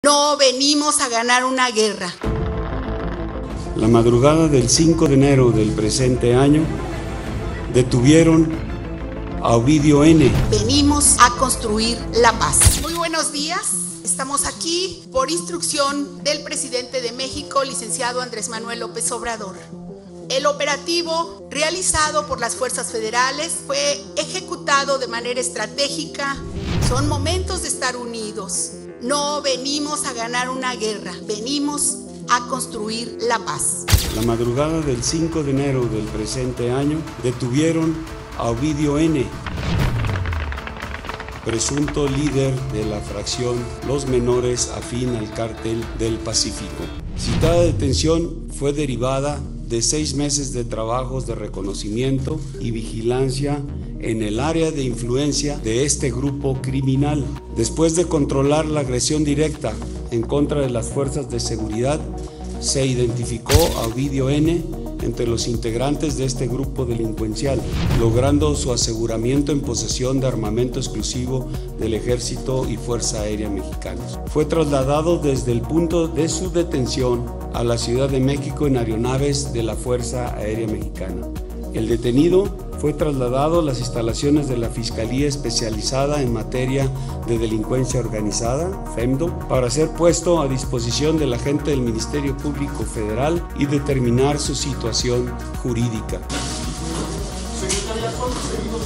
No venimos a ganar una guerra. La madrugada del 5 de enero del presente año, detuvieron a Ovidio N. Venimos a construir la paz. Muy buenos días. Estamos aquí por instrucción del presidente de México, licenciado Andrés Manuel López Obrador. El operativo realizado por las fuerzas federales fue ejecutado de manera estratégica. Son momentos de estar unidos. No venimos a ganar una guerra, venimos a construir la paz. La madrugada del 5 de enero del presente año, detuvieron a Ovidio N., presunto líder de la fracción Los Menores afín al Cártel del Pacífico. Citada detención fue derivada de 6 meses de trabajos de reconocimiento y vigilancia en el área de influencia de este grupo criminal. Después de controlar la agresión directa en contra de las fuerzas de seguridad, se identificó a Ovidio N. entre los integrantes de este grupo delincuencial, logrando su aseguramiento en posesión de armamento exclusivo del Ejército y Fuerza Aérea Mexicanos. Fue trasladado desde el punto de su detención a la Ciudad de México en aeronaves de la Fuerza Aérea Mexicana. El detenido fue trasladado a las instalaciones de la Fiscalía Especializada en Materia de Delincuencia Organizada, FEMDO, para ser puesto a disposición del agente del Ministerio Público Federal y determinar su situación jurídica. Secretaria, ¿cuándo seguimos